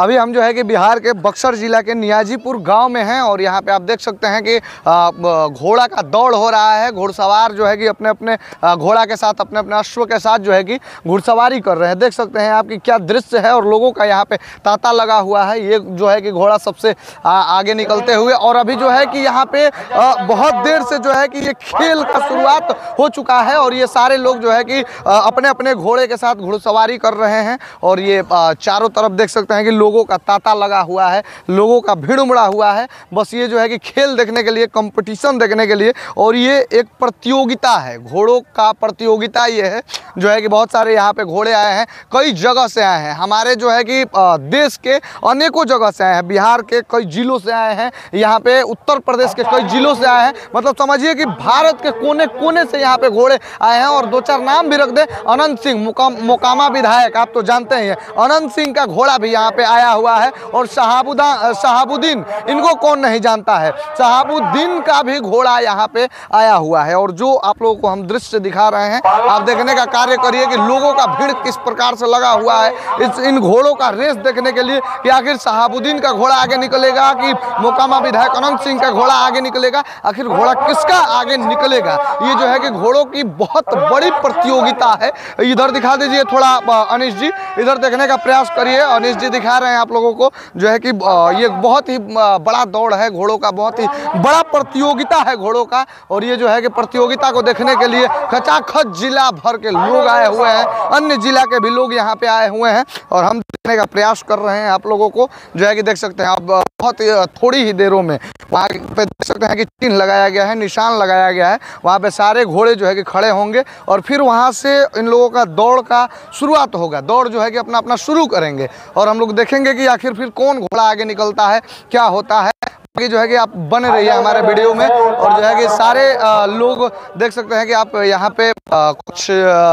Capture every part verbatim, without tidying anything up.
अभी हम जो है कि बिहार के बक्सर जिला के नियाजीपुर गांव में हैं और यहाँ पे आप देख सकते हैं कि घोड़ा का दौड़ हो रहा है। घुड़सवार जो है कि अपने अपने घोड़ा के साथ, अपने अपने अश्व के साथ जो है कि घुड़सवारी कर रहे हैं। देख सकते हैं आपकी क्या दृश्य है और लोगों का यहाँ पे तांता लगा हुआ है। ये जो है कि घोड़ा सबसे आगे निकलते हुए, और अभी जो है कि यहाँ पे बहुत देर से जो है कि ये खेल का शुरुआत हो चुका है और ये सारे लोग जो है कि अपने अपने घोड़े के साथ घुड़सवारी कर रहे हैं। और ये चारों तरफ देख सकते हैं कि लोगों का तांता लगा हुआ है, लोगों का भीड़ उमड़ा हुआ है। बस ये जो है कि खेल देखने के लिए, कंपटीशन देखने के लिए, और ये एक प्रतियोगिता है, घोड़ों का प्रतियोगिता ये है जो है कि बहुत सारे यहाँ पे घोड़े आए हैं, कई जगह से आए हैं। हमारे जो है कि देश के अनेकों जगह से आए हैं, बिहार के कई जिलों से आए हैं, यहाँ पे उत्तर प्रदेश के कई जिलों से आए हैं। मतलब समझिए कि भारत के कोने कोने से यहाँ पे घोड़े आए हैं। और दो चार नाम भी रख दे, अनंत सिंह मोकामा विधायक, आप तो जानते हैं, अनंत सिंह का घोड़ा भी यहाँ पे आया हुआ है। और शहाबुदा शहाबुद्दीन, इनको कौन नहीं जानता है, शहाबुद्दीन का भी घोड़ा यहाँ पे आया हुआ है। और जो आप लोगों को हम दृश्य दिखा रहे हैं, आप देखने का कार्य करिए कि लोगों का भीड़ किस प्रकार से लगा हुआ है इस इन घोड़ों का रेस देखने के लिए कि आखिर शहाबुद्दीन का घोड़ा आगे निकलेगा कि मोकामा विधायक अनंत सिंह का घोड़ा आगे निकलेगा, आखिर घोड़ा किसका आगे निकलेगा। ये जो है कि घोड़ों की बहुत बड़ी प्रतियोगिता है। इधर दिखा दीजिए थोड़ा अनिश जी, इधर देखने का प्रयास करिए। अनिश जी दिखा रहे हैं आप लोगों को जो है कि ये बहुत ही बड़ा दौड़ है घोड़ों का, बहुत ही बड़ा प्रतियोगिता है घोड़ों का। और ये जो है कि प्रतियोगिता को देखने के लिए खचाखच जिला भर के लोग आए हुए हैं, अन्य जिला के भी लोग यहाँ पे आए हुए हैं और हम देखने का प्रयास कर रहे हैं। आप लोगों को जो है कि देख सकते हैं आप, बहुत ही थोड़ी ही देरों में वहाँ पे देख सकते हैं कि चिन्ह लगाया गया है, निशान लगाया गया है। वहाँ पे सारे घोड़े जो है कि खड़े होंगे और फिर वहाँ से इन लोगों का दौड़ का शुरुआत होगा। दौड़ जो है कि अपना अपना शुरू करेंगे और हम लोग देखेंगे कि आखिर फिर कौन घोड़ा आगे निकलता है, क्या होता है। कि जो है कि आप बने रहिए हमारे वीडियो में। और जो है कि सारे आ, लोग देख सकते हैं कि आप यहाँ पे आ, कुछ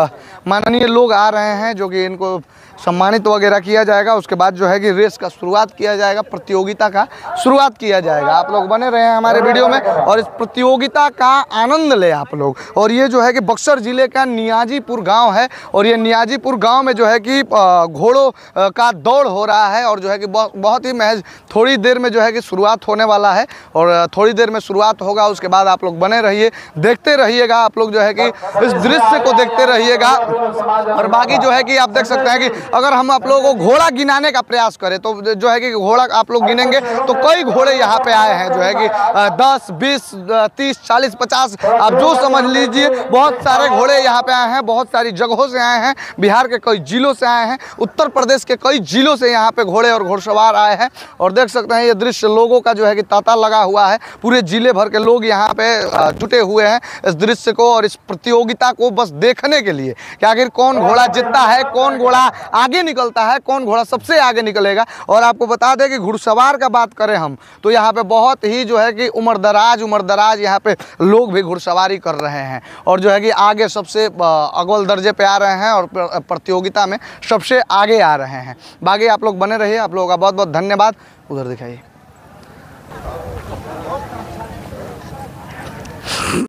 माननीय लोग आ रहे हैं जो कि इनको सम्मानित वगैरह किया जाएगा। उसके बाद जो है कि रेस का शुरुआत किया जाएगा, प्रतियोगिता का शुरुआत किया जाएगा। आप लोग बने रहे हैं हमारे वीडियो में और इस प्रतियोगिता का आनंद ले आप लोग। और ये जो है कि बक्सर ज़िले का नियाजीपुर गांव है और ये नियाजीपुर गांव में जो है कि घोड़ों का दौड़ हो रहा है और जो है कि बहुत ही महज थोड़ी देर में जो है कि शुरुआत होने वाला है और थोड़ी देर में शुरुआत होगा। उसके बाद आप लोग बने रहिए, देखते रहिएगा आप लोग जो है कि इस दृश्य को देखते रहिएगा। और बाकी जो है कि आप देख सकते हैं कि अगर हम आप लोगों को घोड़ा गिनाने का प्रयास करें तो जो है कि घोड़ा आप लोग गिनेंगे तो कई घोड़े यहाँ पे आए हैं जो है कि दस बीस तीस चालीस पचास, आप जो समझ लीजिए, बहुत सारे घोड़े यहाँ पे आए हैं, बहुत सारी जगहों से आए हैं, बिहार के कई जिलों से आए हैं, उत्तर प्रदेश के कई जिलों से यहाँ पे घोड़े और घुड़सवार आए हैं। और देख सकते हैं ये दृश्य, लोगों का जो है कि तांता लगा हुआ है, पूरे जिले भर के लोग यहाँ पे जुटे हुए हैं इस दृश्य को और इस प्रतियोगिता को बस देखने के लिए कि आखिर कौन घोड़ा जीतता है, कौन घोड़ा आगे निकलता है, कौन घोड़ा सबसे आगे निकलेगा। और आपको बता दें कि घुड़सवार का बात करें हम तो यहाँ पे बहुत ही जो है कि उम्रदराज उम्रदराज यहाँ पे लोग भी घुड़सवारी कर रहे हैं और जो है कि आगे सबसे अव्वल दर्जे पे आ रहे हैं और प्रतियोगिता में सबसे आगे आ रहे हैं। बाकी आप लोग बने रहिए, आप लोगों का बहुत बहुत धन्यवाद। उधर दिखाइए।